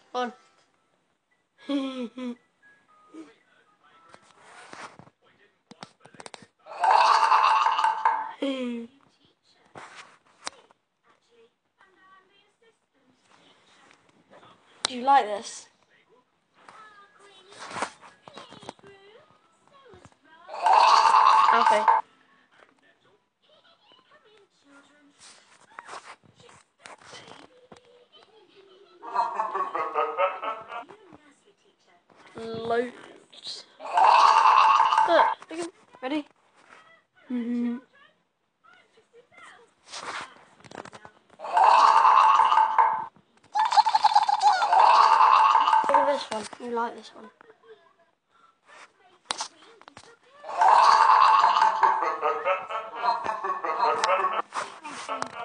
On. Do you like this? Alfie. Loads. Look, look at ready? Look at this one. You like this one?